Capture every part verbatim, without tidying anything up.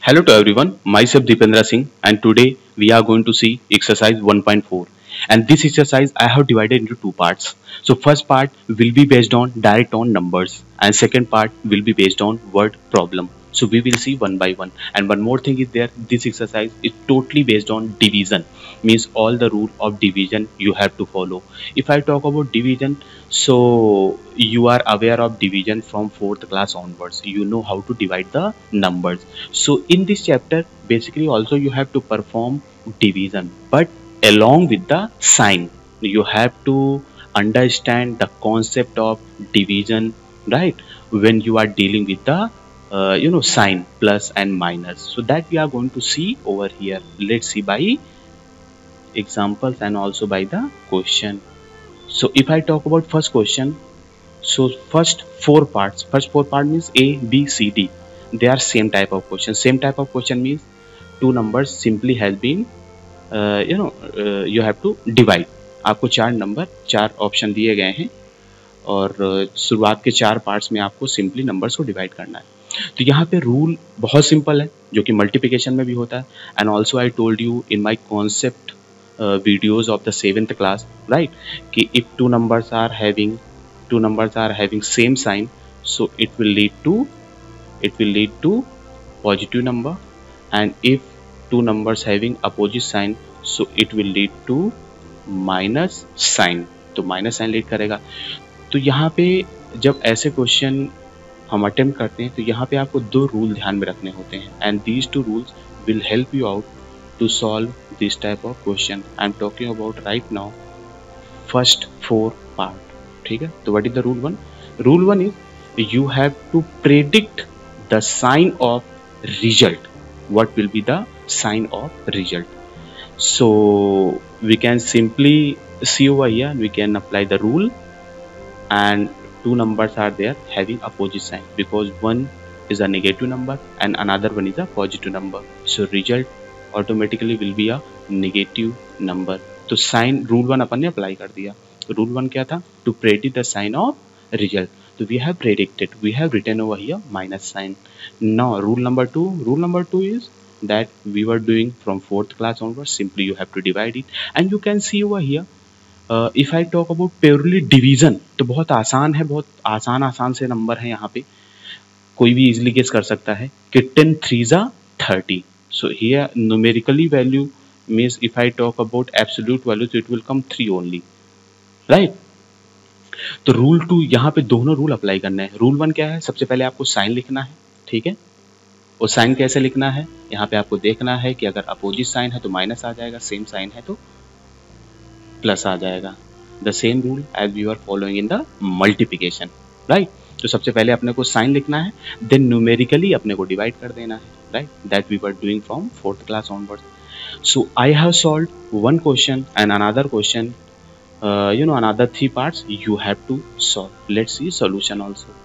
Hello to everyone, myself Deependra Singh, and today we are going to see exercise one point four. And this exercise I have divided into two parts. So first part will be based on direct on numbers, and second part will be based on word problem. So we will see one by one. And one more thing is there, this exercise is totally based on division, means all the rule of division you have to follow. If I talk about division, so you are aware of division from fourth class onwards. You know how to divide the numbers. So in this chapter, basically also you have to perform division, but along with the sign, you have to understand the concept of division, right? When you are dealing with the uh, you know sign plus and minus. So that we are going to see over here. Let's see by examples and also by the question. So if I talk about first question, so first four parts, first four part means A, B, C, D. They are same type of question. Same type of question means two numbers simply has been uh, you know uh, you have to divide. आपको चार number चार option दिए गए हैं और uh, शुरुआत के चार पार्ट्स में आपको सिंपली नंबर्स को डिवाइड करना है. तो यहाँ पे रूल बहुत सिंपल है जो कि मल्टीप्लिकेशन में भी होता है. And also I told you in my concept videos of the seventh class, right, कि if two numbers are having two numbers are having same sign, so it will lead to it will lead to positive number, and if two numbers having opposite sign, so it will lead to minus sign. तो minus sign lead करेगा. तो यहाँ पे जब ऐसे question हम attempt करते हैं तो यहाँ पे आपको दो रूल ध्यान में रखने होते हैं, and these two rules will help you out to solve this type of question. I am talking about right now first four part. ठीक है. तो what is the rule one? Rule one is you have to predict the sign of result. What will be the sign of result? So we can simply see over here, we can apply the rule, and two numbers are there having opposite sign because one is a negative number and another one is a positive number. So result automatically will be a negative number. तो sign rule one अपन ने apply कर दिया. Rule one क्या था? To predict the sign of result. तो we have predicted, we have written over here minus sign. Now rule number two, rule number two is that we were doing from fourth class onwards. Simply you have to divide it, and you can see over here uh, if I talk about purely division, तो बहुत आसान है, बहुत आसान आसान से number है. यहाँ पे कोई भी इजिली गेस कर सकता है कि टेन थ्री जा thirty. So here numerically value means if I talk about absolute value, so it will come three only, right? तो रूल टू यहाँ पे दोनों रूल अप्लाई करना है. रूल वन क्या है? सबसे पहले आपको साइन लिखना है, ठीक है. और साइन कैसे लिखना है? यहाँ पे आपको देखना है कि अगर अपोजिट साइन है तो माइनस आ जाएगा, सेम साइन है तो प्लस आ जाएगा. The same rule as we are following in the multiplication, right. तो सबसे पहले अपने को साइन लिखना है, देन न्यूमेरिकली अपने को डिवाइड कर देना है, right, that we were doing from fourth class onwards. So I have solved one question and another question, uh, you know another three parts you have to solve. Let's see solution also.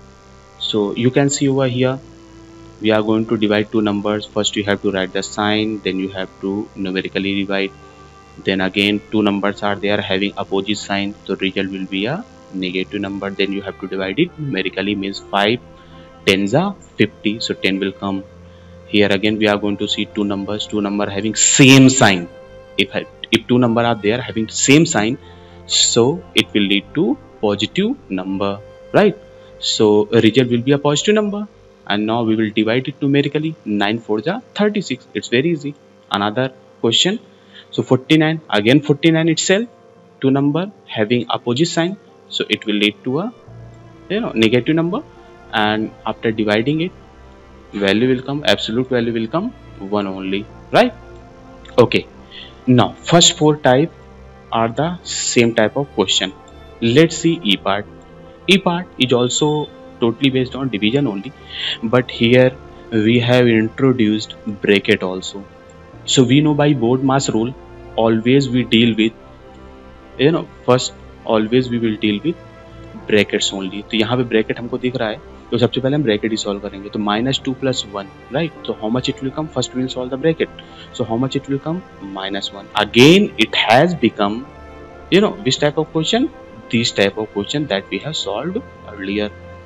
So you can see over here we are going to divide two numbers. First you have to write the sign, then you have to numerically divide, then again two numbers are there having opposite sign, so result will be a negative number. Then you have to divide it numerically, means five tens are fifty, so ten will come. Here again we are going to see two numbers, two number having same sign. If if two number are there having same sign, so it will lead to positive number, right? So a result will be a positive number, and now we will divide it numerically. Nine four ja thirty-six. It's very easy. Another question. So forty-nine, again forty-nine itself, two number having opposite sign, so it will lead to a you know negative number, and after dividing it, value will come, absolute value will come one only, right? Okay, now first four type are the same type of question. Let's see E part. E part is also totally based on division only, but here we have introduced bracket also. So we know by board mass rule, always we deal with you know first always we will deal with brackets only. तो यहाँ पे bracket हमको दिख रहा है, तो सबसे पहले हम ब्रैकेट ही सॉल्व करेंगे. तो minus two plus one, right. तो how much it will come? First will solve the bracket. So how much it will come? Minus one. Again it has become you know which type of question? This type of question that we have solved earlier.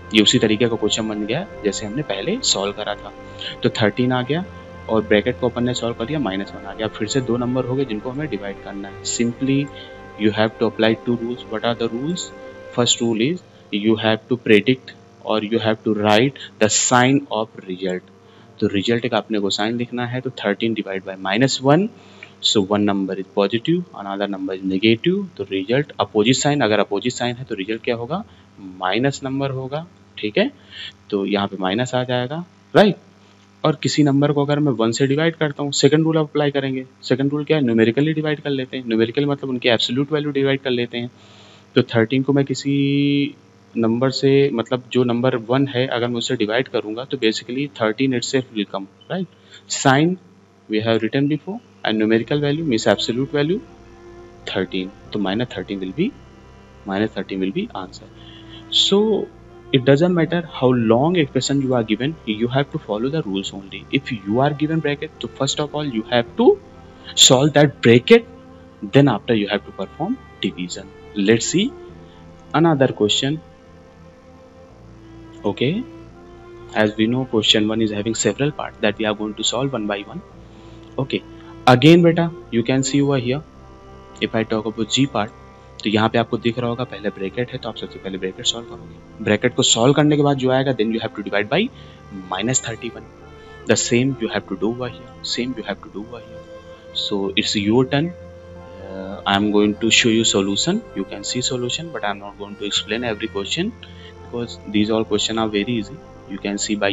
ये उसी तरीके का question बन गया जैसे हमने पहले solve करा था। तो थर्टीन आ गया और ब्रैकेट को अपन ने सॉल्व कर दिया, माइनस वन आ गया। फिर से दो नंबर हो गए जिनको हमें डिवाइड करना है। Simply you have to apply two rules. What are the rules? First rule is you have to predict or you have to write the sign of result. तो result का अपने को साइन लिखना है, तो thirteen divide by minus one, so one number is positive, another number is negative, तो result opposite sign, अगर opposite sign है तो रिजल्ट क्या होगा, माइनस नंबर होगा। ठीक है, तो यहाँ पे माइनस आ जाएगा, राइट। और किसी नंबर को अगर मैं वन से डिवाइड करता हूँ, सेकंड रूल अप्लाई करेंगे। सेकंड रूल क्या है, न्यूमेरिकली डिवाइड कर लेते हैं। न्यूमेरिकल मतलब उनकी एब्सोल्यूट वैल्यू डिवाइड कर लेते हैं। तो थर्टीन को मैं किसी नंबर से, मतलब जो नंबर वन है, अगर मैं उससे डिवाइड करूंगा तो basically thirteen itself will come, right. Sign we have written before and numerical value means absolute value thirteen, तो minus thirteen will be minus thirteen will be answer. So it doesn't matter how long expression you are given, you have to follow the rules only. If you are given bracket, so first of all you have to solve that bracket, then after you have to perform division. Let's see another question. Okay, as we know question one is having several parts that we are going to solve one by one. Okay, again beta you can see over here, if I talk about G part, तो यहाँ पे आपको दिख रहा होगा पहले bracket है, तो आप सबसे पहले ब्रैकेट सॉल्व करोगे। ब्रैकेट को सॉल्व करने के बाद जो आएगा then you have to divide by minus thirty one. The same you have to do over here, same you have to do over here. So it's your turn. I am going to show you solution, you can see solution, but I am not going to explain every question because these all questions are very easy, you can see by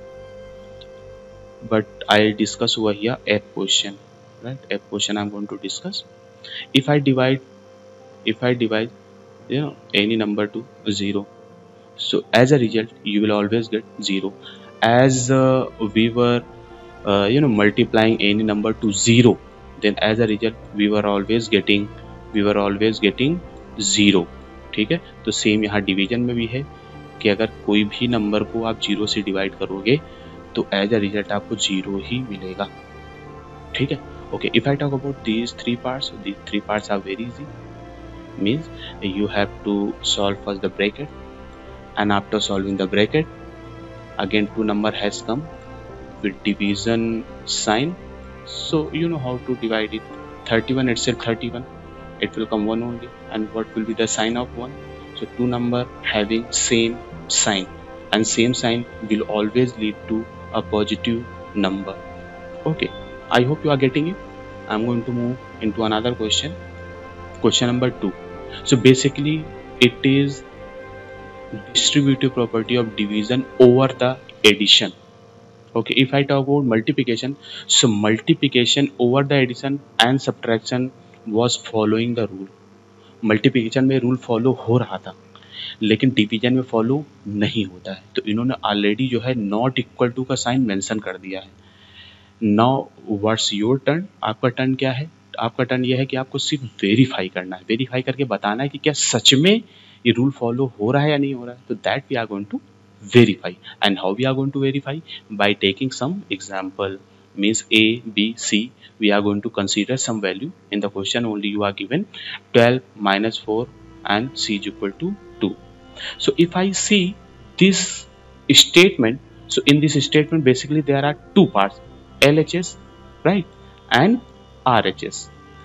yourself. But I discuss over here F question, right. F question I am going to discuss. If I divide if I divide you know any number to zero, so as a result you will always get zero. As uh, we were uh, you know multiplying any number to zero, then as a result we were always getting we were always getting zero. ठीक है, तो same यहाँ division में भी है कि अगर कोई भी नंबर को आप जीरो से डिवाइड करोगे तो एज अ रिजल्ट आपको जीरो ही मिलेगा। ठीक है, okay. If I talk about these three parts, these three parts are very easy. Means you have to solve first the bracket, and after solving the bracket again two number has come with division sign, so you know how to divide it. thirty-one itself thirty-one, it will come one only, and what will be the sign of one? So two number having same sign, and same sign will always lead to a positive number. Okay, I hope you are getting it. I'm going to move into another question. Question number two. So basically it is distributive property of division over the addition. Okay, if I talk about multiplication, so multiplication over the addition and subtraction was following the rule. Multiplication में rule follow हो रहा था लेकिन division में follow नहीं होता है, तो इन्होंने ऑलरेडी जो है नॉट इक्वल टू का साइन मेंशन कर दिया है। नाउ व्हाट्स योर टर्न, आपका टर्न क्या है? आपका टर्न ये है कि आपको सिर्फ वेरीफाई करना है, वेरीफाई करके बताना है कि क्या सच में ये रूल फॉलो हो रहा है या नहीं हो रहा है। तो that we are going to verify, and how we are going to verify, by taking some example, means A B C, we are going to consider some value. In the question only you are given twelve minus four and C is equal to two. So if I see this statement, so in this statement basically there are two parts, L H S, right, and R H S.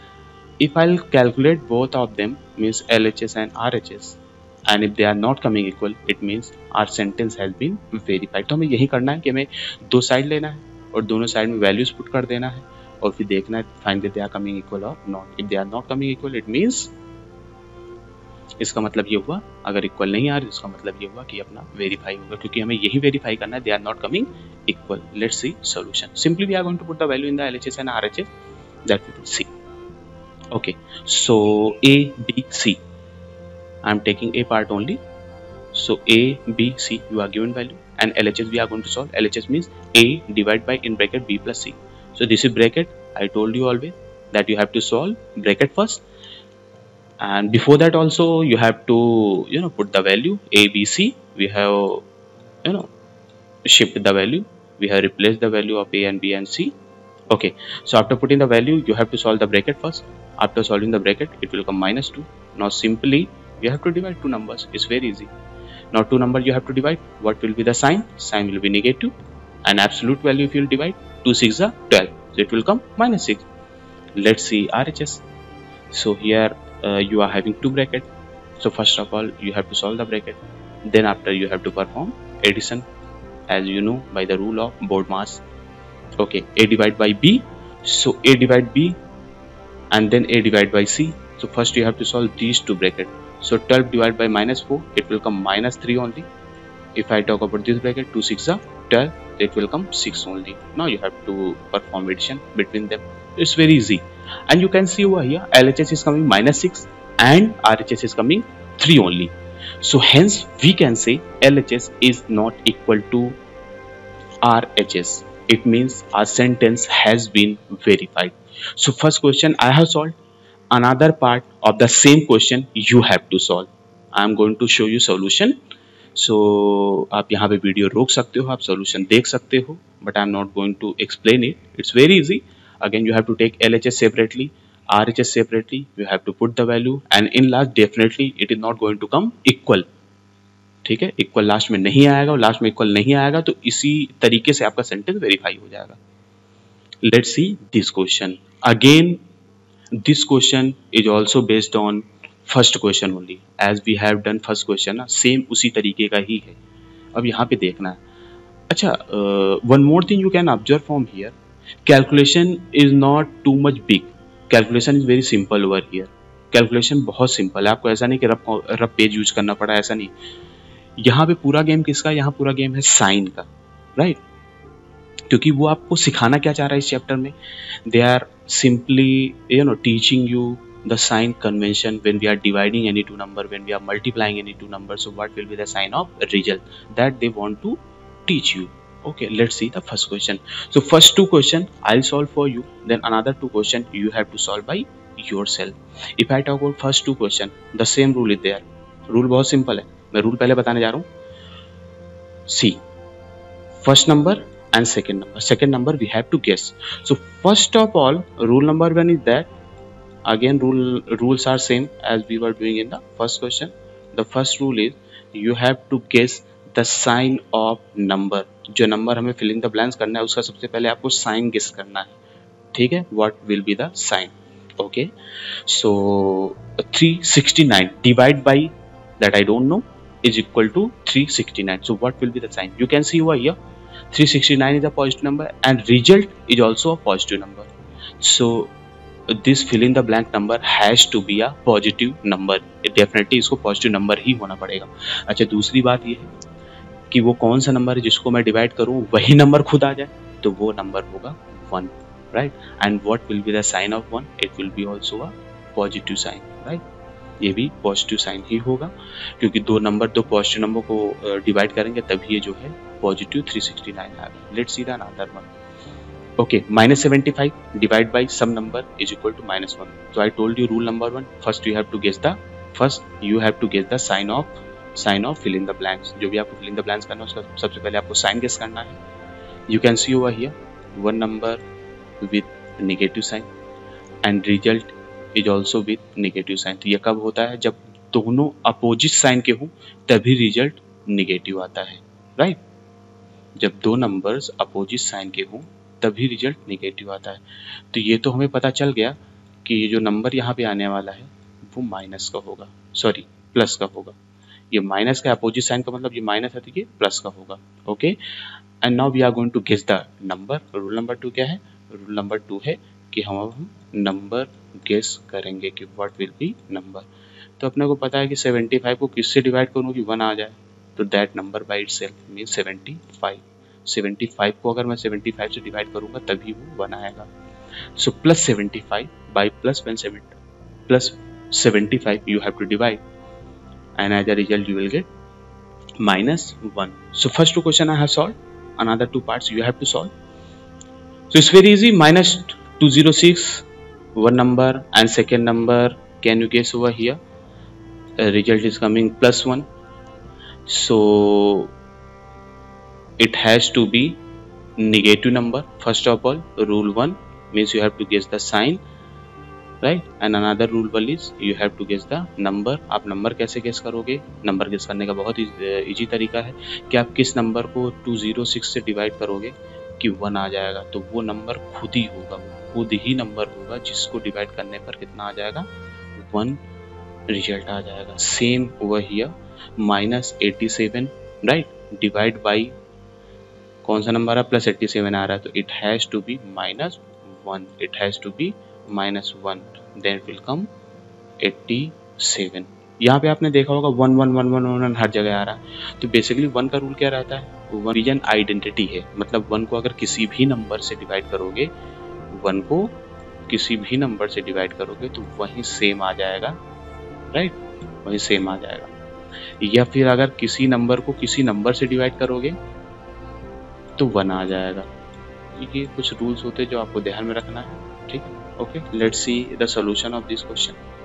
If I'll calculate both of them, means L H S and R H S, and if they are not coming equal, it means our sentence has been verified. तो हमें यही करना है कि हमें दो side लेना है और दोनों साइड में वैल्यूज पुट कर देना है और फिर देखना है find they are coming equal और not. If they are not coming equal, it means इसका मतलब ये हुआ, अगर इक्वल नहीं आ रही इसका मतलब ये हुआ कि अपना वेरीफाई होगा, क्योंकि हमें यही वेरीफाई करना है they are not coming equal. Let's see solution. Simply we are going to put the value in the L H S and R H S that we will see. Okay, so A, B, C, I am taking A part only. So A, B, C, you are given value, and L H S we are going to solve. L H S means A divided by in bracket B plus C. So this is bracket. I told you always that you have to solve bracket first, and before that also you have to you know put the value A, B, C. We have you know shift the value. We have replaced the value of A and B and C. Okay, so after putting the value you have to solve the bracket first. After solving the bracket it will come minus two. Now simply you have to divide two numbers, it's very easy. Now two number you have to divide. What will be the sign? Sign will be negative, and absolute value if you will divide, two six are twelve, so it will come minus six. Let's see R H S. So here uh, you are having two brackets. So first of all you have to solve the bracket. Then after you have to perform addition, as you know by the rule of BODMAS. Okay, A divided by B. So A divided B, and then A divided by C. So first you have to solve these two brackets. So twelve divided by minus four, it will come minus three only. If I talk about this bracket, two six are twelve, it will come six only. Now you have to perform addition between them. It's very easy, and you can see over here L H S is coming minus six and R H S is coming three only. So hence we can say L H S is not equal to R H S. It means our sentence has been verified. So first question I have solved. Another part of the same question you have to solve. I am going to show you solution. So आप यहाँ पे video रोक सकते हो, आप solution देख सकते हो, but I am not going to explain it. It's very easy. Again you have to take L H S separately, R H S separately. You have to put the value, and in last definitely it is not going to come equal. ठीक है, equal last में नहीं आएगा, और last में equal नहीं आएगा तो इसी तरीके से आपका सेंटेंस वेरीफाई हो जाएगा. Let's see this question. Again this question is also based on first question only, as we have done first question ना, सेम उसी तरीके का ही है. अब यहाँ पे देखना है. अच्छा, one more thing you can observe from here, calculation is not too much big. Calculation is very simple over here. Calculation बहुत सिंपल है. आपको ऐसा नहीं कि रफ रफ पेज यूज करना पड़ा, ऐसा नहीं. यहाँ पे पूरा गेम किसका, यहाँ पूरा गेम है साइन का, राइट right? क्योंकि वो आपको सिखाना क्या चाह रहा है इस चैप्टर में. They are simply you know teaching you the sign convention when we are dividing any two number, when we are multiplying any two number. So what will be the sign of result that they want to teach you. Okay, let's see the first question. So first two question I'll solve for you, then another two question you have to solve by yourself. If I talk about first two question, the same rule is there. Rule बहुत simple है, मैं rule पहले बताने जा रहा हूँ. See, first number and second number. Second number we have to guess. So first of all, rule number one is that, again rule rules are same as we were doing in the first question. The first rule is you have to guess the sign of number. जो number हमें filling the blanks करना है उसका सबसे पहले आपको sign guess करना है. ठीक है, what will be the sign. Okay, so three sixty nine divide by that I don't know is equal to three sixty-nine. So what will be the sign? You can see over here three sixty-nine is a positive number and result is also a positive number. So this fill in the blank number has to be a positive number. Definitely इसको positive number ही होना पड़ेगा. अच्छा, दूसरी बात ये है कि वो कौन सा नंबर है जिसको मैं डिवाइड करूं वही नंबर खुद आ जाए, तो वो नंबर होगा one, right. And what will be the sign of one? It will be also a positive sign, right. ये भी पॉजिटिव साइन ही होगा क्योंकि दो नंबर दो पॉजिटिव नंबर को डिवाइड करेंगे तभी ये जो है पॉजिटिव थ्री सिक्सटी नाइन आएगा. Let's see the another one. Okay, minus seventy five divide by some number is equal to minus one. तो I told you rule number one, first you have to guess the first you have to guess the sign of sign of fill in the blanks. जो भी आपको fill in the blanks करना है उसका सबसे पहले आपको साइन गेस करना है. You can see over here one number with negative sign and result is also with negative sign. तो ये कब होता है? जब दोनों अपोजिट साइन के हों तभी रिजल्ट नेगेटिव आता है, राइट. जब दो नंबर्स अपोजिट साइन के हों तभी रिजल्ट नेगेटिव आता है. तो ये तो हमें पता चल गया कि ये जो नंबर यहाँ पे आने वाला है वो माइनस का होगा, सॉरी प्लस का होगा. ये माइनस का अपोजिट साइन का मतलब ये माइनस है तो ये प्लस का होगा. Okay, and now we are going to guess the number. Rule number two क्या है? रूल नंबर टू है कि हम अब हम नंबर गेस करेंगे कि व्हाट विल बी नंबर. तो अपने को पता है कि सेवेंटी फाइव को किससे डिवाइड करूँ कि वन आ जाए, तो that number by itself means seventy five. Seventy five को अगर मैं सेवेंटी फाइव से डिवाइड करूंगा तभी वो वन आएगा. So plus seventy five by plus one seventy plus seventy five you have to divide and as a result you will get minus one. So first two question I have solved, another two parts you have to solve. So it's very easy. Minus two hundred six one number and second number, can you guess over here? Uh, result is coming plus one, so it has to be negative number. First of all, rule one means you have to guess the sign right. And another rule one is you have to guess the number. आप number कैसे guess करोगे? Number guess करने का बहुत easy तरीका है कि आप किस नंबर को टू जीरो सिक्स से डिवाइड करोगे कि वन आ जाएगा, तो वो नंबर खुद ही होगा, वो खुद ही नंबर होगा जिसको डिवाइड करने पर कितना आ जाएगा, वन रिजल्ट आ जाएगा। Same over here, minus eighty seven, right, divide by कौन सा नंबर है, प्लस एट्टी सेवन आ रहा है, तो it has to be minus one, it has to be minus one, then will come eighty seven. यहाँ पे आपने देखा होगा one one one one one हर जगह आ रहा है, तो बेसिकली वन का रूल क्या रहता है, वन रीजन आइडेंटिटी है, मतलब वन को अगर किसी भी नंबर से डिवाइड करोगे, वन को किसी भी नंबर से डिवाइड करोगे तो वही सेम आ जाएगा, राइट, वही सेम आ जाएगा। या फिर अगर किसी नंबर को किसी नंबर से डिवाइड करोगे तो वन आ जाएगा। ये कुछ रूल्स होते हैं जो आपको ध्यान में रखना है, ठीक है। Okay, let's see the solution of this question.